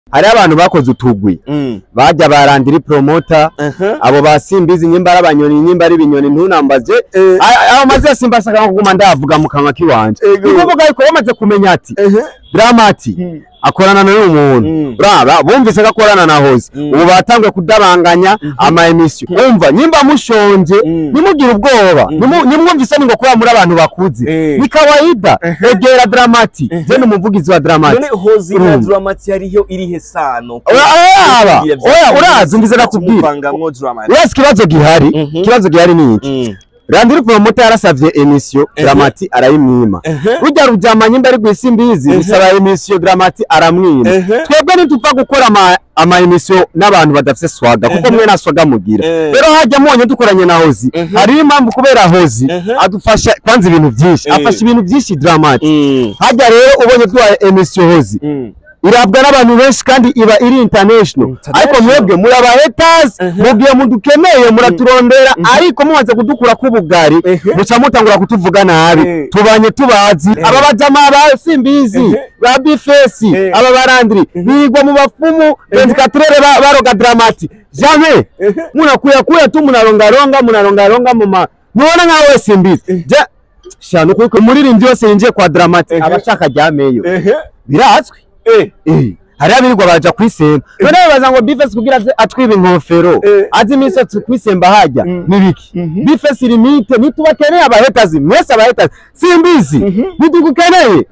hari abantu bakoze utugwi bajya barandira promoter abo basimbizi nyimba abanyoni nyimba ari binyoni ntunambaze aho maze simba saka kuguma ndavuga mu kanwa kiwanje kuvuga yuko bamaze kumenya ati Dramati akorana n'umuntu brava bumvise gakorana na HOSY ubu batangwe kudabanganya ama emission umva nyimba mushonje nimugire ubwoba nimwumvise ngo kuba muri abantu bakuze ni kawaida egera Dramati je n'umuvugizi wa Dramati none HOSY na Dramati hariyo irihe sano oya urazi umvize nakubwira yes kibazo gihari ni iki Randiri promoter yarasavye emission Dramati arayimwima rujya rujamanye mbere gwisimbizi bisaba emission Dramati aramwima twebwe ntitupfa gukora ama emission n'abantu badafise swaga kuko mwe naswaga mugira rero hajya monye dukoranye na HOSY hari impamvu kubera HOSY adufasha kwanza ibintu byinshi afasha ibintu byinshi Dramati hajya rero ubonye twa emission HOSY irabwa n'abantu benshi kandi iba iri international ariko mwebwe muri aba haters mugiye mudukeneye muraturondera ariko mumaze kudukura kubugari muca mutangura kutuvuga nabi tubanye tubazi aba bajama ba simbizi ba bifesi aba barandiri bigwa mu bafumu 24 baroga Dramati jamais munakuya tu munaronga mama nubona nkawe simbizi shano kuko muririmbyi yose yinjiye kwa Dramati abashaka jyameyo birazwi hari abirirwa baja kwisemba none baza ngo bifesi kugira atwiba inkofero azi imisatsi kwisemba hajya nibiki bifesi limite nitubakeneye abahetazi mwese abahetazi simbizi nitugukeneye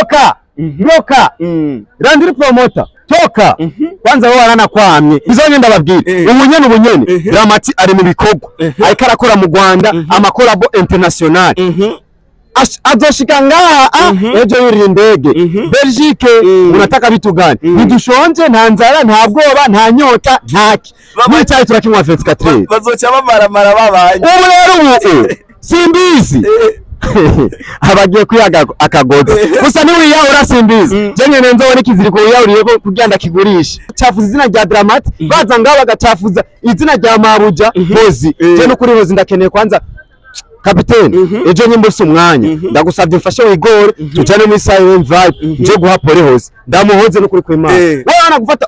bloka randiri promoter toka kwanza ho arana kwamye bizonye ndababwira ubunyene Dramati ari mu bikorwa ariko arakora mu Rwanda amakorabo international azoshika ngaha ejo yuri indege Belgique unataka vitu gani nidushonje nta nzara nta bwoba nta nyota ntaki n'icyayi turakinywa 24 bazoca bamaramara babanye ubu rero simbizi abagiye kwiyaga akagozi gusa ni wiyahura simbizi je nyene nzobona ikiziriko wiyahuriye ko kugenda kigurisha cafuza izina rya Dramati baza ngaho bagacafuza izina rya Mabuja HOSY je no kuri HOSY ndakeneye kwanza Kapiteni ejo nyimbusa umwanya ndagusabye mfashe wigore tujane muri silent vibe nje guhapore HOSY ndamuhoze no kuri kwimana wewe anagufata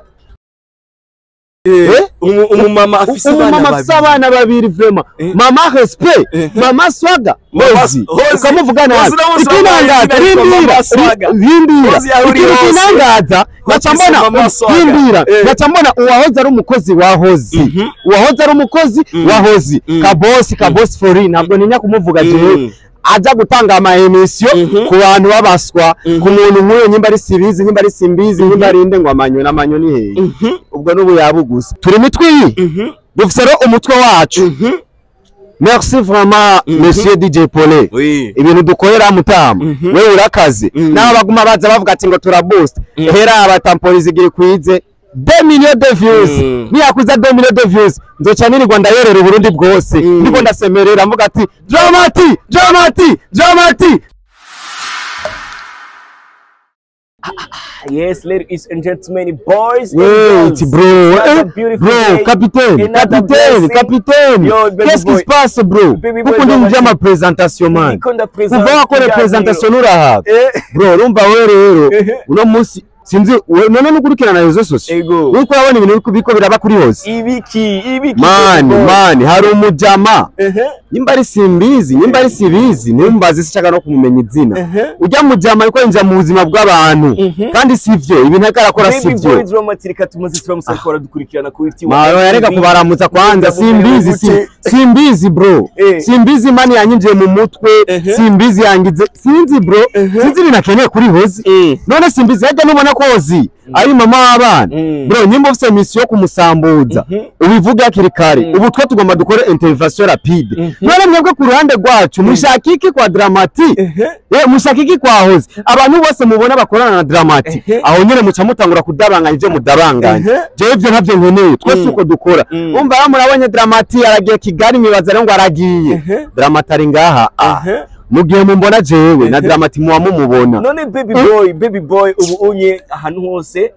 umumama afise abana babiri vraiment mama respect mama swaga HOSY ukamuvuga nabi ikinangaza rindira ikinangaza nacambona uwahoze ari umukozi wa HOSY kabosi for ntabwo ninya kumuvuga jewe aja gutanga ama emission ku bantu babaswa ku muntu nk'uyo nyimba ari sibizi nyimba ari simbizi nyimba ari inde ngo amanyo ni hehe ubwo n'ubu yabugusa turi mitwi dufise ro umutwe wacu merci vraiment monsieur DJ Pole ibintu dukorera mutama wewe urakaze naho baguma baza bavuga ati ngo turaboost hera abatamporize igiri kwize 2 millions de views niyakuza 2 millions de views nzoca nirirwa ndayerera Burundi bwose ndiko ndasemerera mvuga ati Dramati Yes, ladies and gentlemen, boys and girls. Bro, capitaine. Qu'est-ce qui se passe, bro? Pourquoi nous disons ma présentation, man? Pourquoi qu'on présentation nous là? Bro, rumba rero. Uno musi sinzi none nukurikirana rezo sose uko yabona ibintu biko biraba kuri HOSY ibiki man hari umujama nimba ari simbizi nimba ari sibizi nimbazi sishaka no kumumenya izina ujya mujama ariko inja mu buzima bw'abantu kandi sivyo ibintu akarakora sivyo Dramatika tumuzi turamusakora dukurikirana ku biti yareka kubaramutsa kwanza simbizi bro simbizi mani yanyinjiye mu mutwe simbizi yangize sinzi bro sinzi binakeneye kuri HOSY none simbizi yajya nubona ko HOSY ari mama w'abana bro nyimbo ufite mission yo kumusambuza ubivuga kirikare ubu twe tugomba dukore intervention rapide none mwebwe ku ruhande rwacu mushakiki kwa Dramati mushakiki kwa HOSY abantu bose mubona bakorana na Dramati aho nyene muca mutangura kudabanganya ivyo mudabanganya je ivyo ntavyo nkeneye twese uko dukora umva murabonye Dramati aragiye Kigali mwibaza ngo aragiye Dramati ari ngaha mugiye mumbona jewe na Dramati muwa mumubona none baby boy ubu unye ahantu hose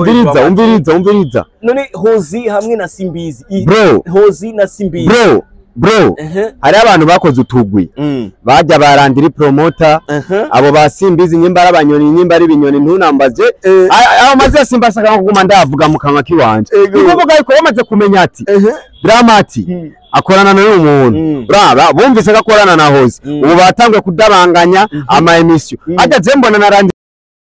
umviriza none HOSY hamwe na simbizi bro HOSY na simbizi bro bro hari abantu bakoze utugwi bajya barandira promoter abo basimbizi nyimba abanyoni nyimba ari binyoni ntunambaze aho maze simbasaka kuguma ndavuga mu kanwa kiwanje kuvuga yuko bamaze kumenya ati Dramati akorana n'uyu muntu braba bumvise gakorana na HOSY ubu batangwe kudabanganya ama emission ajaje mbona narandi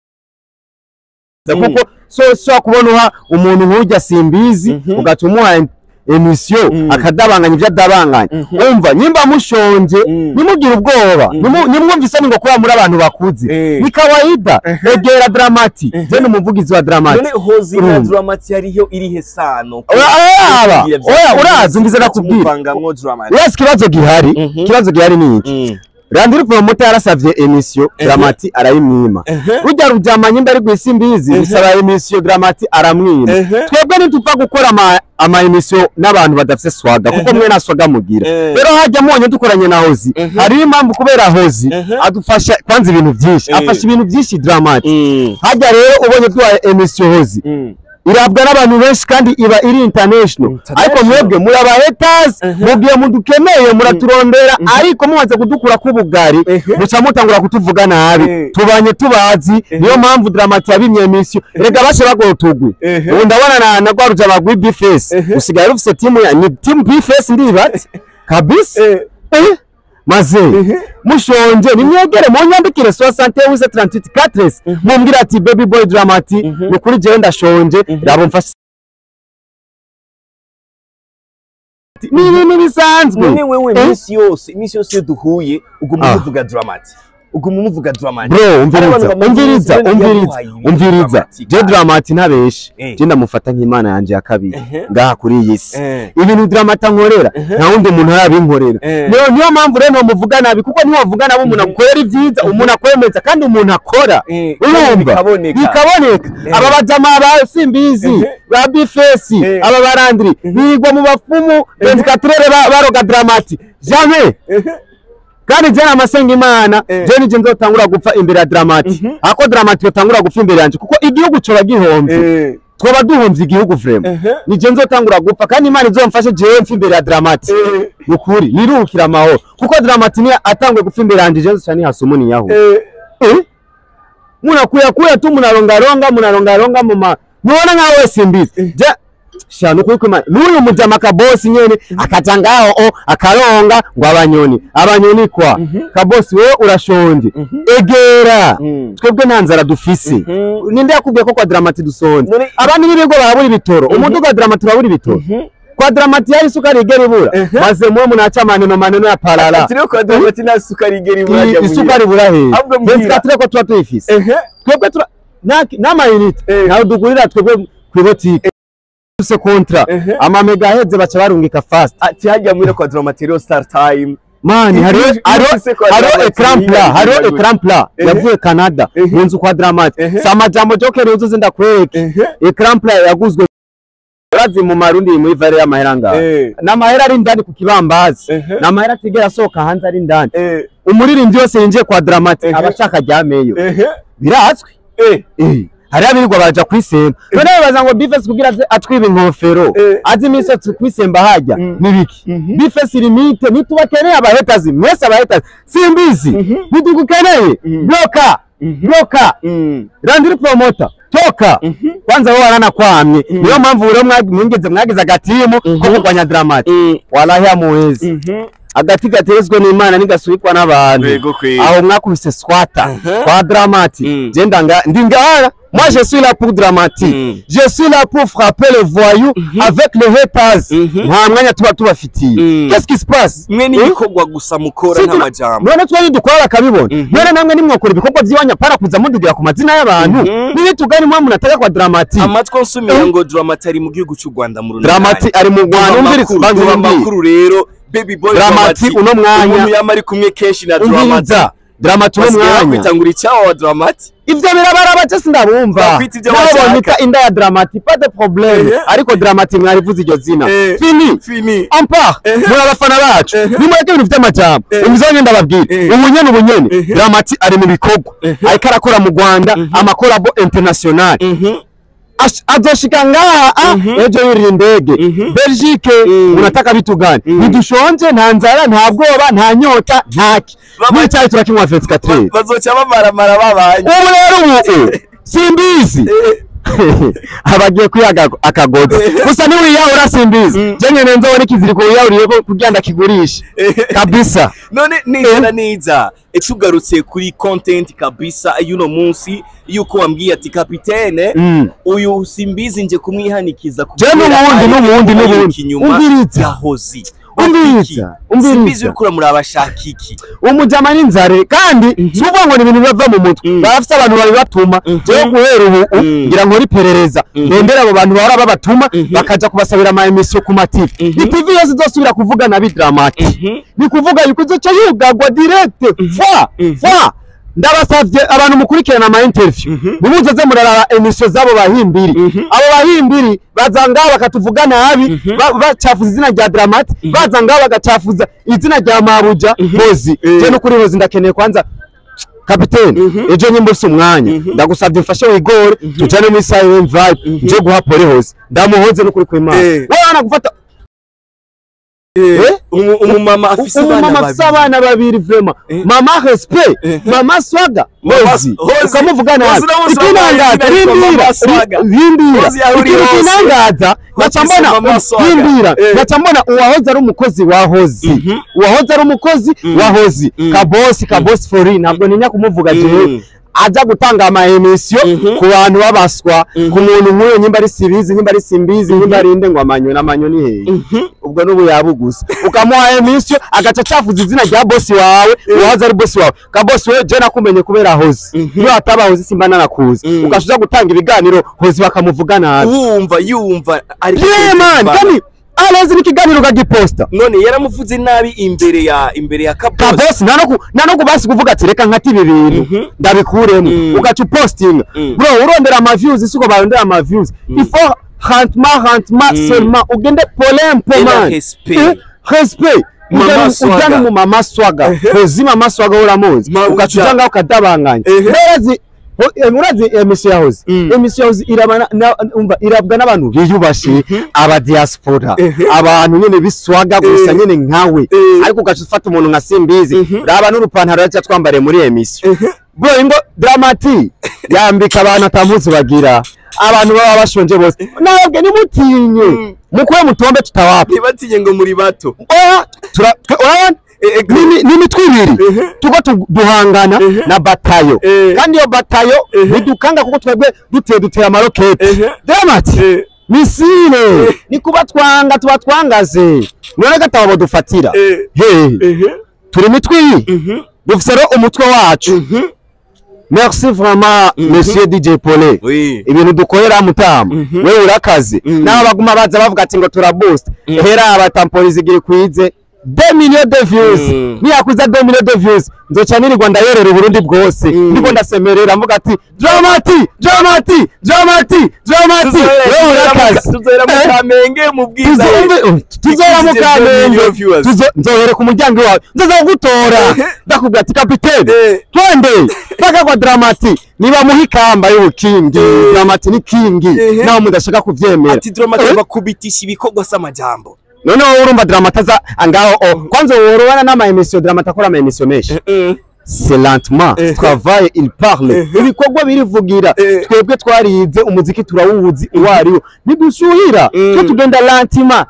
kuko so kubona umuntu nk'ujya simbizi ugatumuha emission akadabanganya ibyo adabanganya umva nyimba mushonje nimugire ubwoba nimwumvise ngo kuba muri abantu bakuze ni kawaida egera Dramati je n'umuvugizi wa Dramati none HOSY na Dramati hariho irihe sano oya urazi ngize nakubwira yes kibazo gihari ni iki Randiri promoter yarasavye emission Dramati arayimwima rujya rujamanye imbere gwisimbizi bisaba emission Dramati aramwima twebwe ntitupfa gukora ama emission n'abantu badafise swaga kuko mwe naswaga mugira rero hajya monye dukoranye na HOSY hari impamvu kubera HOSY adufasha kwanza ibintu byinshi afasha ibintu byinshi Dramati hajya rero ubonye twa emission HOSY irabwa n'abantu benshi kandi iba iri international ariko mwebwe muri aba haters mugiye mudukeneye muraturondera ariko mumaze kudukura kubugari muca mutangura kutuvuga nabi tubanye tubazi niyo mpamvu Dramati yabimye emission rega bashe bagotugwe ubu ndabona na gwaruja bagwi B-face usigaye rufise team B-face ndibati kabisa maze mushonje nimwegere munyandikire 68 mumbwira ati baby boy Dramati ni kuri je ndashonje rabo mfashe ni bisanzwe none wewe misi yose duhuye uguma uvuga Dramati bro umviriza je Dramati ntabeshe je ndamufata nk'Imana yanje ya kabiri ngaha kuri iyi si ibintu Dramati nkorera nta wundi muntu arabinkorera niyo mpamvu rero muvuga nabi kuko niho bavuga nabo umuntu akorera ibyiza umuntu akwemeza kandi umuntu akora urumva bikaboneka aba bajama ba simbizi ba B-face aba barandiri bigwa mu bafumu 24 baroga Dramati jamais kandi je namasenga Imana je nije nzotangura gupfa imbere ya Dramati ako Dramati yotangura gupfa imbere yanje kuko igihugu cyo bagihomvye twoba duhomvye igihugu vrema nije nzotangura gupfa kandi Imana izomfashe je mfa imbere ya Dramati ukuri nirukira amahoro kuko Dramati ni atangwe gupfa imbere yanje je nzocani hasumuni yaho kuya tu munaronga mama nubona nkawe simbizi shano kwikoma n'uyu mujama kabosi nyene akatangaho akaronga ngo abanyoni kwa kabosi wewe urashonje egera twebwe ntanzara dufise ninde yakubwiye ko kwa Dramati dusonje abandi nibigo baburi bitoro umuntu kwa Dramati baburi bitoro kwa Dramati yari sukari igera ibura maze mwe munaca maneno ya parara tiro kwa Dramati na sukari igera ibura isukari burahe twebwe ko tuba tuyifise twebwe n'amayinite nawe dugurira twebwe kwibotike se kontra ama megahertz bacha barungika fast ati hajya muri kwa Dramati Star Time mani haro ecran plat yavuye Canada munzu kwa Dramati sama jambo jokere uzo zinda kweke ecran plat yaguzwe razi mu marundi muri vare ya mahiranga na mahera ari ndani ku kibambazi na mahera tigera soka hanze ari ndani umuririmbyi wose yinjiye kwa Dramati abashaka ryameyo birazwi hari abirwa baja kwisemba none baza ngo B-face kugira atwiba inkofero azi iminsi kwisemba hajya nibiki B-face limite nitubakeneye abahetazi mwese abahetazi simbizi nitugukeneye bloka randiri promoter toka kwanza wowe arana kwamye niyo mpamvu rero mwagize agatimu ko kurwanya Dramati wallahi amuhezi agati gaterezwe n'Imana nigasubikwa n'abantu aho mwakubise swata kwa Dramati je ndingara moi je suis là pour Dramati je suis là pour frapper les voyous avec les haters nta mwanya tubafitiye qu'est-ce qui se passe mwe ni bikogwa gusa mukora n'amajambo none twari dukora bakabibona none namwe nimwokora ibikogwa by'iwanya para kuza mudugira ku mazina y'abantu nibi tugani mwe munataka kwa Dramati amatwo nsumira ngo Dramati ari mu gihugu cy'u Rwanda mu runani Dramati ari mu Rwanda umviriza banze makuru rero baby boy Dramati uno mwanya yamari kumwe keshi na Dramati Dramati uno mwanya kwitangura icyawo wa Dramati ivyo birabara bace sindabumva nabo nita inda ya Dramati pas de problème ariko Dramati mwarivuze iryo zina fini on part muri abafana bacu nimweke ibintu vy'amajambo umuzanye ndababwira ubunyene Dramati ari mu bikogwa ariko arakora mu Rwanda amakorabo international azoshika ngaha ejo yurira indege Belgique unataka vitu gani nidushonje nta nzara nta bwoba nta nyota ntaki n'icyayi turakinywa 24 bazoca bamaramara babanye ubu rero simbizi abagiye kwiyaga akagozi gusa ni wiyahura simbizi je nyene nzobona ikiziriko wiyahuriye ko kugenda kigurisha kabisa none niza etugarutse kuri content kabisa yuno munsi yuko wambwiye ati kapitene uyu simbizi nje kumwihanikiza n'ubundi umviriza HOSY simbizi urikura muri abashakiki umujama n'inzare kandi suvuga ngo ni ibintu biva mu mutwe barafite abantu bari batuma je guhera ubu ngira ngo riperereza ndendera abo bantu bahora babatuma bakaja kubasabira ama emission ku matif ni TV yose zosubira kuvuga na bidramati ni kuvuga yuko izoca yugagwa direct fa ndabasavye abantu mukurikirana ama interview mubuze murarara emission zabo bahimbiri abo bahimbiri bazanga bakatuvuga nabi bacafuza izina rya Dramati bazanga bagacafuza izina rya Mabuja HOSY je no kuri HOSY ndakeneye kwanza kapiteni ejo nyimbusa umwanya ndagusavye mfashe wigore tujane muri silent vibe je guha pole HOSY ndamuhoze no kuri kwimana wana gufata umumama afise abana babiri vraiment mama respect mama swaga HOSY ukamuvuga nabi ikinangaza ikinangaza ngacambona uwahoze ari umukozi wa HOSY uwahoze ari umukozi wa HOSY kabosi fori ntabwo ninya kumuvuga jewe aja gutanga ama emission ku bantu babaswa ku muntu nk'uyo nyimba ari sibizi nyimba ari simbizi nyimba ari inde ngo amanyo ni hehe ubwo nubu yabugusa ukamuha emission agaca cafuza izina rya boss wawe uwaza ari boss wawe ka boss we je nakumenye kubera HOSY iyo ataba HOSY simba nanakuzi ugashuja gutanga ibiganiro HOSY bakamuvuga nabi yumva ari man kani alezi nikiganiro gagiposta none yaramuvuze nabi imbere ya kabosi nano basi kuvuga ati reka nkati ibi bintu ndabikuremo ugaca posting bro urondera ama views siko barondera ama views ifo rentma seulement ugende polem man respect ujana mu mama swaga HOSY mama swaga uramuzi ugacujanga ukadabanganya urazi emission ya HOSY emission ya HOSY irabwa n'abantu biyubashe aba diaspora abantu nyene biswaga gusa nyene nkawe ariko ugacufata umuntu nka simbizi raba n'urupantaro yaca twambare muri emission bro ingo Dramati yambika abantu atamuzi bagira abantu baba bashonje bose nabwe nimutinye mukuye mutombe tutawapa ntibatinye ngo muri bato ni mitwibiri tuko duhangana na batayo kandi yo batayo bidukanga kuko twebwe dutera amarokete Dramati misile ni kuba tuba twangaze none gatabo dufatira turi mitwi dufise ro umutwe wacu merci vraiment monsieur DJ Pole ibintu dukorera mutama we urakaze naho baguma baza bavuga ati ngo turaboost hera abatamporize igiri kwize 2 millions de views niyakuza 2 millions de views nzoca nirirwa ndayorera Burundi bwose ndiko ndasemerera mvuga ati Dramati we urakaze tuzera mu Kamenge mu bwiza tuzera mu Kamenge nzohere ku muryango wawe nzoza gutora ndakubwira ati kapitene twende paka kwa Dramati niba muhikamba y'ubukingi Dramati ni kingi naho mudashaka kuvyemera ati Dramati bakubitisha ibikorwa samajambo none urumva Dramataza angaho kwanza worobana n'ama emission Dramata akora ama emission menshi c'est lentement travail il parle ibikorwa birivugira twebwe twarize umuziki turawuzi uwariyo nidushuhira cyo tugenda lentement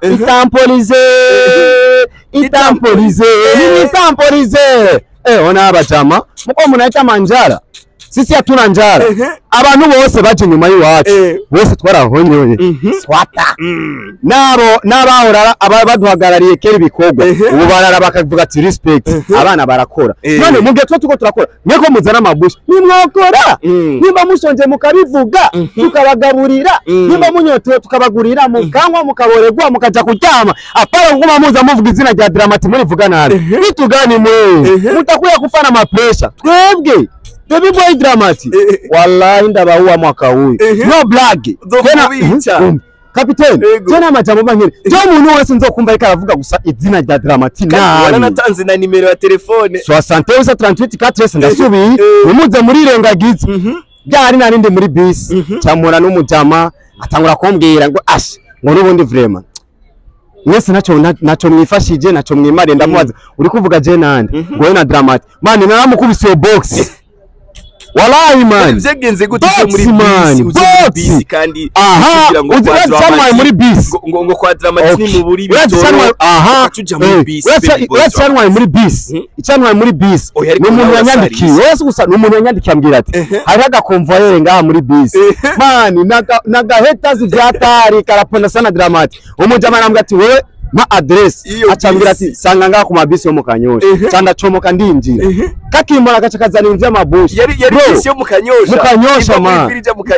itampolize ona abajama muko munaita manjara sisi hatuna njara abantu bose baje nyuma y'iwacu bose twarahonyoye swata n'abahora baduhagarariye kera ibikorwa ubu barara bakavuga ati respect abana barakora none mu gihe tuko turakora nyeko muzana amabushi nimwokora nimba mushonje mukabivuga tukabagaburira nimba munyotewe tukabagurira mukanywa mukaboregwa mukaja kuryama apara nguma muza muvuga izina rya Dramati muri vuga nabi bitugani mwe mutakuya kufana ama pressure twebwe Baby boy Dramati wallahi ndabahuwa mwaka huyu no blague kapiteni jana majambo mangere je umuntu wese nzokumva ariko aravuga gusa izina rya Dramati wala natanze na nimero ya telefone 60 ndasubiye umuze muri rengagize byari narinde muri bus cyamura n'umujama atangura kumbwira ngo ash ngo nubundi vraiment mwese naco mwifashije naco mwimare ndamubaza uri kuvuga je nande ngo na Dramati man naramukubise box wallahi man byagenze gute muri bisi kandi kugira ngo uzacanwa muri bisi ngo kwa Dramati ni mu buri bitoro tuja muri bisi uzacanwa muri bisi icanwa muri bisi n'umuntu yanyandikiye wese gusa n'umuntu yanyandikiye ambwira ati hari agakonvoyere ngaha muri bisi man naga haters vyatari karapona sana Dramati umujama arambwira ati wewe ma address acambira ati sanga ngaha ku mabisi yo mu Kanyosha cyanda comoka ndinjira kakimbona gacha kazana ibintu by'amabushi yari bisi yo mu Kanyosha man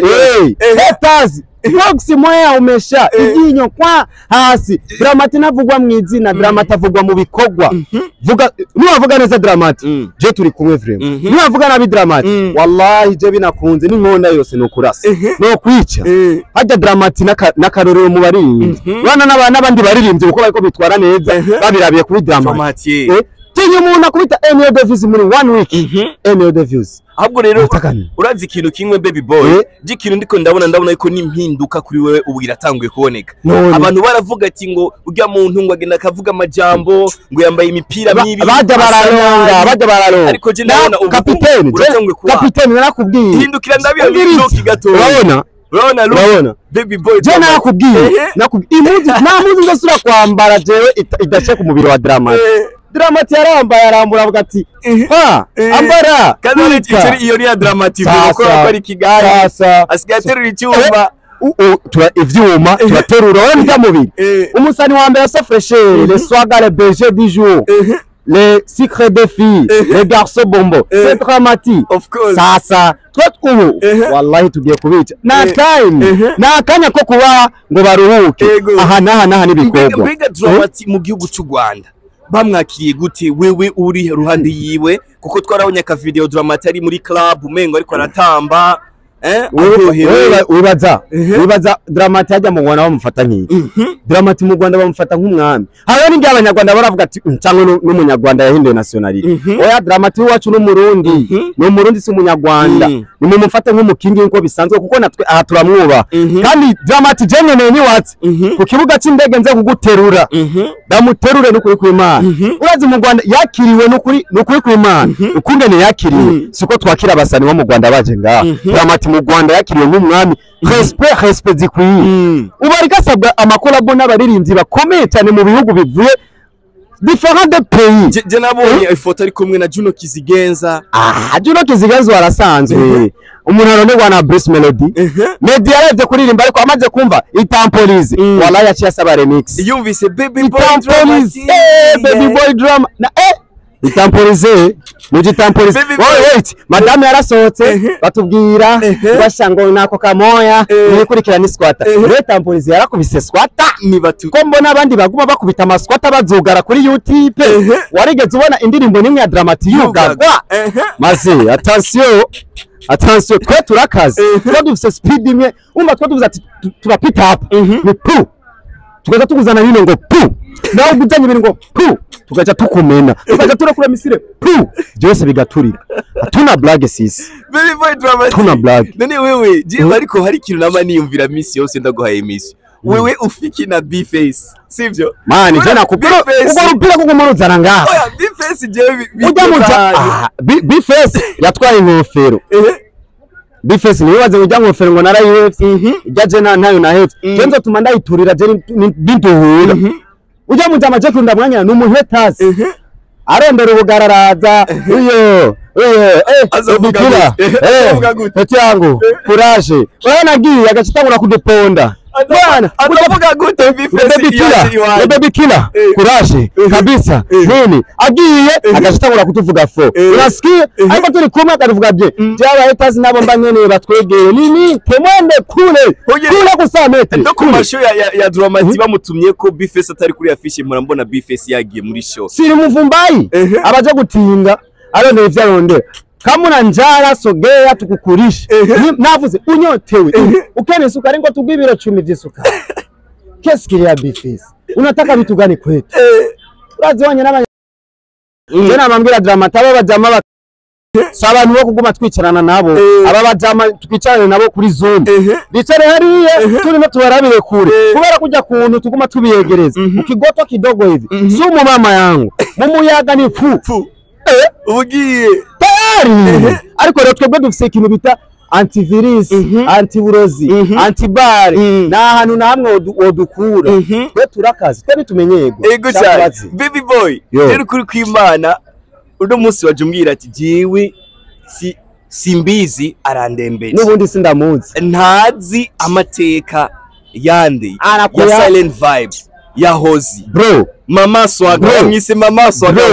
haters box moya umesha iginyo kwa hasi Dramati navugwa mu izina Dramati avugwa mu bikogwa vuga niwavuga neza Dramati je turi kumwe vraiment niwavuga nabi Dramati wallahi je binakunze n'inkonda yose no kurasa no kwica hajya Dramati nakarorero mu baririmbyi bana n'abandi baririmbyi uko bariko bitwara neza babirabiye kuri Dramati tinye umuntu akubita MO de views muri 1 week MO de views ahubwo rero urazi ikintu kimwe baby boy gikintu ndiko ndabona yuko nimpinduka kuri wewe ubu iratanguye kuboneka abantu baravuga ati ngo urya muntu ngo agenda akavuga amajambo ngo yambaye imipira mibi baje bararonga ariko je ndabona ubu kapiteni narakubwiye hindukira ndabiyo biroki gato urabona baby boy je nakubwiye impuzu ndasura kwambara jewe idashe ku mubiri wa Dramati yarambara arambura avuga ati ambara kandi iyo ni ya Dramati kuko bari Kigali asigaye aterura icyuma ivyuma turaterura wenda mubiri umusani wa mbere sa fraîcheur les soirs les bergers du jour les secrets des filles les garçons bonbons c'est Dramati sasa twatwubu wallahi tugiye kubica na time na kanya ko kuba ngo baruhuke aha naha nibikogwa mbega Dramati mu gihugu cy'u Rwanda bamwakiriye gute wewe uri ruhande yiwe kuko twarabonye aka video Dramati ari muri club umengo ariko aratamba wibaza Dramati hajya mu Rwanda bamufata nk'iki Dramati mu Rwanda bamufata nk'umwami hariho n'indi abanyarwanda baravuga ati cyangwa n'umunyarwanda yahinduye nationality oya Dramati wacu n'umurundi si umunyarwanda nimumufate nk'umukingi nko bisanzwe kuko natwe aha turamwuba kandi Dramati jenene ni watsi ku kibuga cy'indege nze kuguterura damuterure n'ukuri kw'Imana urazi mu Rwanda yakiriwe n'ukuri kw'Imana ukundene yakiriwe siko twakira abasani bo mu Rwanda baje ngaha Dramati mu Rwanda yakiriwe nk'umwami respect zikwiye ubari gasabwa amakolabo n'abaririmbyi bakomeye cyane mu bihugu bivuye différents de pays je nabonye ifoto ari kumwe na Juno Kizigenza Juno Kizigenza warasanzwe umuntu aronderwa na Bruce Melody Meddy yaravye kuririmba ariko amaze kumva itampolize wallahi yaciye asaba remix yumvise baby boy drama na itampolize mujitampolize wait madame yarasohotse batubwira bashango nako kamoya nikurikirana squatter itampolize yarakubise squatter ko mbona abandi baguma bakubita amasquatter bazugara kuri YouTube warigeze ubona indirimbo nimwe ya Dramati yugarwa maze attention twe turakaze twe dufise speed imwe umva twe tuvuze ati turapita hapa ni pu tukaza tukuzana bino ngo pu nawe gujanye ibintu ngo pu tukaja tukumena tukaja turakura misire pu byose bigaturira tuna blague sisi baby boy Dramati tuna blague none wewe je ariko hari kintu nama niyumvira misi yose ndaguhaye misi wewe ufiki na B-face sivyo mani je nakubwira uko rupira kuko muruzana ngaha oya B-face je B-face yatwaye ingofero B-face niwe waze ujya ngofero ngo narayihetse ijya nayo nahetse genzo tuma ndayiturira je binduhura ujya mujama je kunda mwanya n'umuhetazi arondera ubugararaza iyo azavuga eti yangu courage wewe nagiye agacitangura kudeponda bwana utavuga gute baby killer courage kabisa nini agiye agacitangura kutuvuga fo urasikiye ariko turi kumwe akavuga bye byaba hetazi nabo mbanyene batwegeye nini temwende kule kusamete no ku masho ya Dramati bamutumye ko B-face atari kuri afishe murambona B-face yagiye muri show siri muvumbayi abaje gutinda arondeye vyarondera kamuna njara sogea tukukurisha navuze unyotewe ukene sukari ngo tugwibiro 10 vy'isukari kesi kiri ya B-face unataka vitu gani kwetu urazi wanye n'abanya je namambira Dramati abo bajama so abantu bo kuguma twicarana nabo aba bajama twicarane nabo kuri zone bicare hariya turi no tubarabire kure kubera kujya kuntu tuguma tubiyegereza ukigoto kidogo hivi si mama yangu mumuyaga ni fu ubugiye tayari ariko rero twebwe dufise ikintu bita antivirus antiburozi antibari na hantu namwe wodukura twe turakazi twe bitumenyego ego cyane baby boy rero kuri kwimana uno munsi wajumbwira ati jiwe simbizi arandembeje nubundi sindamuzi ntazi amateka yandi ya silent vibes ya HOSY bro mama swaga mwise mama swaga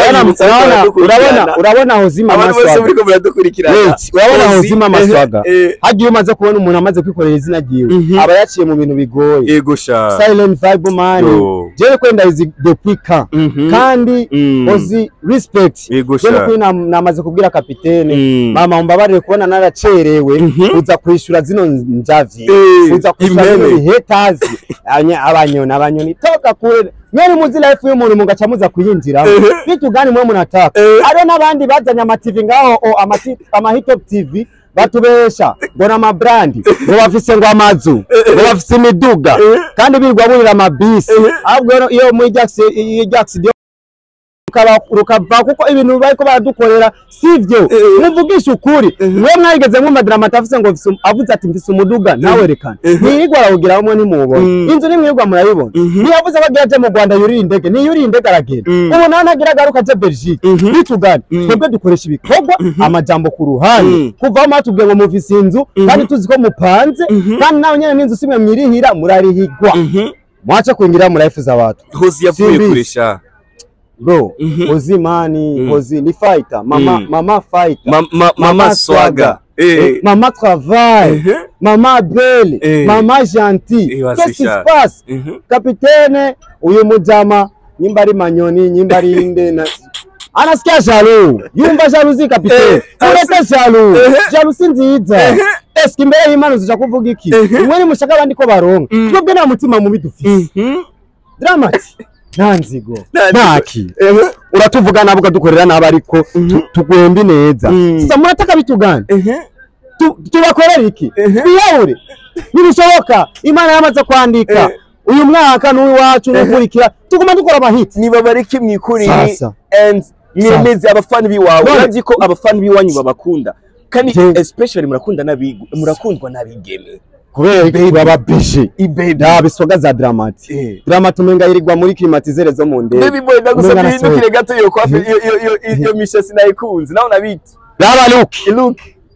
urabona HOSY mama swaga uriko muradukurikirana urabona HOSY mama swaga hagiye umaze kubona umuntu amaze kwikorera izina giwe aba yaciye mu bintu bigoye yego sha silent vibe man je kwenda izi depuis kandi HOSY respect je ko namaze kubwira kapitene mama umbabarire kubona naracerewe uza kwishura zino njavyi uza kwishura haters abanyoni toka kure mwene muzi life y'umuntu mugaca muza kuyinjira bitu gani mwe munataka ari nabandi bazanye ama TV ngaho ama Hitop TV batubesha ngona ama brand ngo bafise ngo amazu ngo bafise imiduga kandi birwa burira ama bisi ahubwo iyo mu Jax rukava kuko ibintu bariko baradukorera sivyo muvugisha ukuri mwe mwageze mu madrama afise ngo avuze ati mfise umuduga nawe rekana nirigwa arawugira hamwe ni mubona inzu nimwirwa murayibona niyavuze bagiye mu Rwanda yuri indege ni yuri indege aragenda ubu nanagira garuka je Belgique bitugani twebwe dukoresha ibikorwa amajambo ku ruhande kuva mu atubwe ngo mufise inzu kandi tuzi ko mupanze kandi nawe nyene n'inzu simwe mwirihira murarihigwa mwacha kuingira mu life za watu HOSY yavuye kuresha bro HOSY mani HOSY ni fighter mama fighter mama swaga mama travail mama belle mama gentil qu'est-ce qui se passe capitaine uyu mujama nyimba ari manyoni nyimba ari inde anasikia jaloux yumva jalousie capitaine ureke jaloux nziza eske mbere y'Imana uza kuvuga iki mwe mushaka abandi ko baronka twebwe nta mutima mubi dufise dramati nanzigo naki uratuvuga nabo dukorera nabo ariko tugwembi neza sasa murataka bitugana tubakorera iki biyahure nibishoboka Imana yamaze kwandika uyu mwaka n'uyu wacu n'ukurikira tuguma dukora abahitsi niba bariki mwikuriri and mwemeze abafani biwawe urazi ko abafani biwanyu babakunda kandi especially murakundwa nabigeme kubera baba beje ibeda bisoga za dramati umenga yirirwa muri climatisere zo mu ndege baby boy ndagusabye hindukire gato yo kwafe iyo misha sinayikunze naho nabiti raba look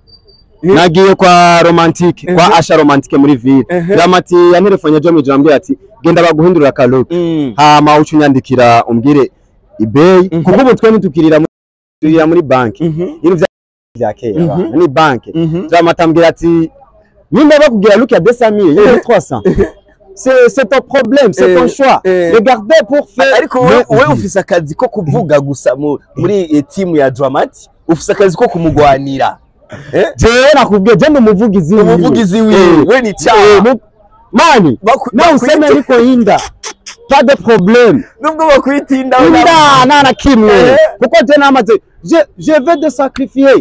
nagiye kwa romantique kwa Asha romantique muri ville dramati ya telefone jo mwijambo ati genda baguhindurira ka look hama ucunyandikira umbwire ibey kuko ubutwe nitukirira muri banki ibintu bya kera ni banki dramati ambwira ati nimba bakugira look ya 200 000 il y a 300 c'est ton problème c'est ton choix regardez pour faire ariko wewe ufise akazi ko kuvuga gusa muri team ya Dramati ufise akazi ko kumugwanira je nakubwiye je umuvugizi we ni cyaha mani na useme niko hinda pas de problème nubwo bakwitinda na kimwe kuko je namaze je vais de sacrifier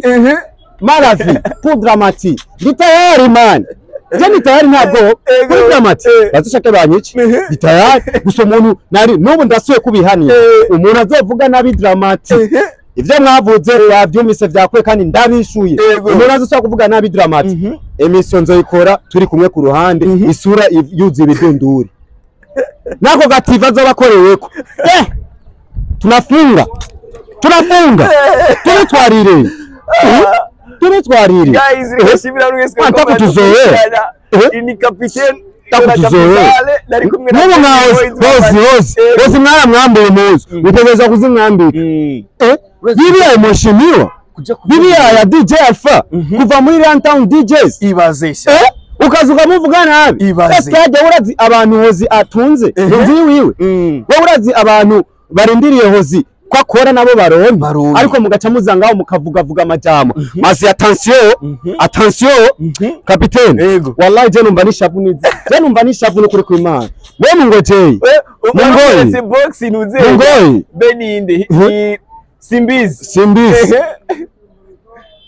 ma vie pour Dramati bitayari man je nitayari ntabwo kuri Dramati bazishake banyici bitayari gusa umuntu nari nubu ndasuye kubihaniye umuntu azovuga nabi Dramati ivyo mwavuze bavyumise vyakwe kandi ndabishuye umuntu azosaba kuvuga nabi Dramati emission nzoyikora turi kumwe ku ruhande isura yuzi ibidunduri nako gativa zobakoreweko tunafunga turitwarire guys rishimira mwese ko tuzoe ini capitaine nari kumwe na HOSY mwara mwambaye muzi utegeza kuzimwambika bibiya emoshimiwa bibiya ya DJ Alpha kuva muri Runtown DJs ibazesha ukazuka muvuga nabi ese yaje urazi abantu HOSY atunze nzi wiwe wowe urazi abantu barindiriye HOSY kwa kora nabo baronka ariko mugaca muzangaho mukavuga amajambo mazi attention capitaine wallahi je numva nishavu no kuri kw'Imana we mungojeye mungoye box inuze beni inde simbizi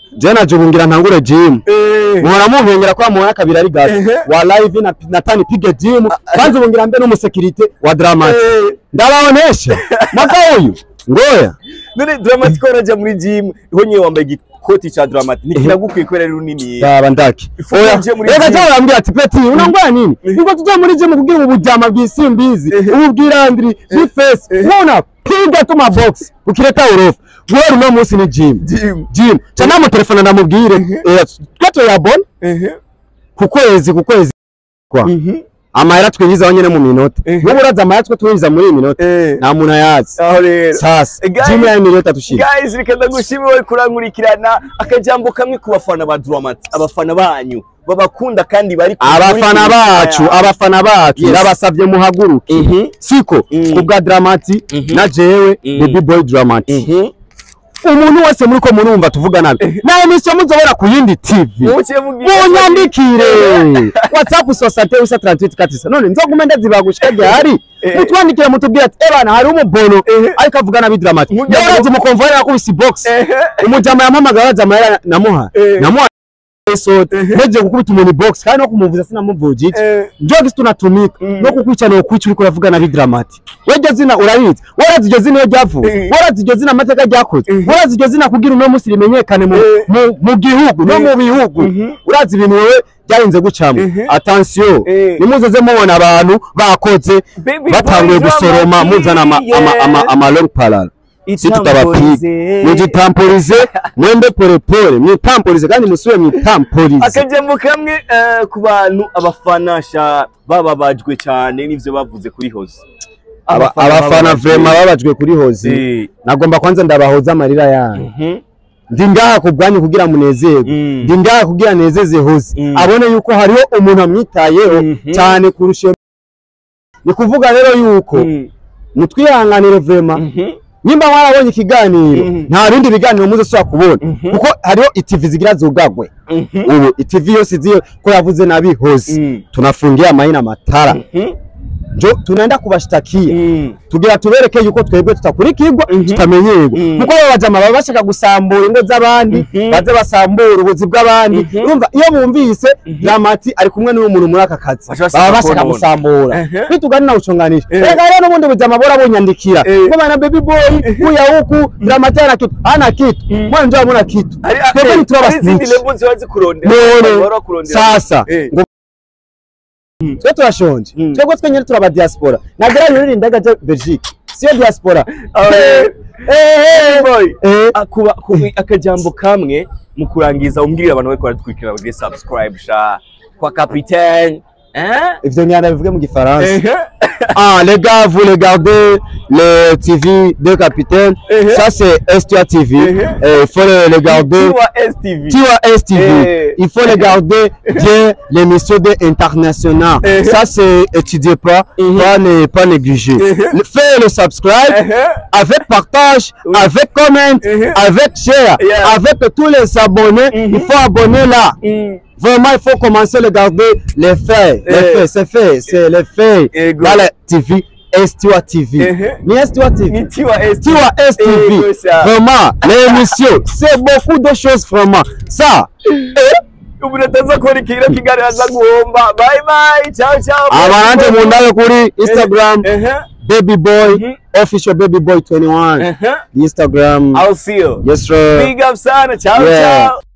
Jana jubungira ntangure gym. Muhora munkengera kwa muhora kabiri ari gato. Wa live na tani pige gym. Kwanza ubungira mbe n'umusekirite wa Dramati. Ndabaonesha. Maka uyu. Ngoya. None Dramati ko raja muri gym. Honye wambaye igikoti cha Dramati. Nikiragukwiye kwera runini. Baba ndaki. Oya. Reka cyangwa urambwira ati peti unangwa nini? Ngo tujya muri gym kugira ubujama bw'isimbizi. Ububwira Andri ni face. Wona piga to my box. Ukireta urofa. Wewe uno munsi ni gym. Cyana mu telefone ndamubwire. Twato ya bon. Kukwezi kwa. Amahera twinjiza wanyene mu minota. Wowe uraza amahera twe twinjiza muri minota. Nta muntu ayazi. Aho rero. Sasa gym ya minota tushira. Guys rikanda gushimiwe kurankurikirana akajambo kamwe ku bafana ba Dramati. Abafana banyu babakunda kandi bari abafana bacu nabasavye muhaguruke. Siko kubwa Dramati na jewe baby boy Dramati. Umuntu wese muri ko murumva tuvuga nabi na emission muzobora ku yindi TV munyandikire WhatsApp 6838 none nzoguma ndazibagushika gihari mutwandikire mutubwira ati ebana hari umubono ariko avuga nabi Dramati yaje mu konvoyera ko bisi box umujama yampamagara yazamara namuha neje gukubita umuntu box kandi no kumuvuza sinamuvugije jogi tunatumika no kukwicana no kwica uriko uravuga na Dramati weje zina urayizi warazi iryo zina ryavu warazi iryo zina amateka ryakoze warazi iryo zina kugira uno musi rimenyekane mu gihugu no mu bihugu urazi ibintu wewe byarinze gucamo attention nimuzeze mubona abantu bakoze batanguye gusoroma muzana ama long parallel si tutabapiga mujitamporize mwende pole mwitamporize kandi musuye mwitamporize akajambo kamwe ku bantu abafanasha bababajwe cyane nivyo bavuze kuri HOSY abafana vraiment babajwe kuri HOSY nagomba kwanza ndabahoza amarira yanyu ndi ngaha kubwanyu kugira munezerwe ndi ngaha kugira nezeze HOSY abone yuko hariho umuntu amwitayeho cyane kurusha ni kuvuga rero yuko mutwihanganire vraiment nimba warabonye ikiganiro nta bindi biganiro muze swa kubona kuko hariho iTV zigira zugagwe ubu iTV yose ziyo ko yavuze nabi HOSY tunafungiye amahina matara tunaenda kubashtakia tugira tubereke yuko twebwe tutakurikirwa tutamenyerwa kuko babajama babashaka gusambura ingo z'abandi baze basambura ubuzi bw'abandi urumva iyo bumvise Dramati ari kumwe n'umuntu muri aka kazi babashaka gusambura bitugani na uconganisha rega rero n'ubundi bujama bora bunyandikira ngo bana baby boy kuya huku Dramati ana kitu mwana njya muna kitu twebwe nitubabasindi sasa twe turashonje twebwe twenyine turaba diaspora nagera yuri ndaga je Belgique siyo diaspora boy akuba akajambo kamwe mu kurangiza umbwira abantu bari kwaratwikira bage subscribe sha kwa capitaine ivyo nyana bivuge mu gifaransa les gars vous regardez le TV de capitaine ça c'est STV TV il faut le regarder Tiwa STV il faut regarder bien l'émission de international ça c'est étudier pas ne pas négliger fais le subscribe avec partage avec comment avec share avec tous les abonnés il faut abonner là. Vraiment, il faut commencer à regarder les faits. C'est fait, c'est les faits. Dans la TV, Tiwa TV. Ni Tiwa TV. Tiwa STV. Vraiment, l'émission, c'est beaucoup de choses, vraiment. Ça. Bye bye. Ciao, ciao. Abarante mundayo kuri Instagram. Baby boy, official baby boy 21. Instagram. I'll see you. Yes, sir. Big up, son. Ciao, ciao.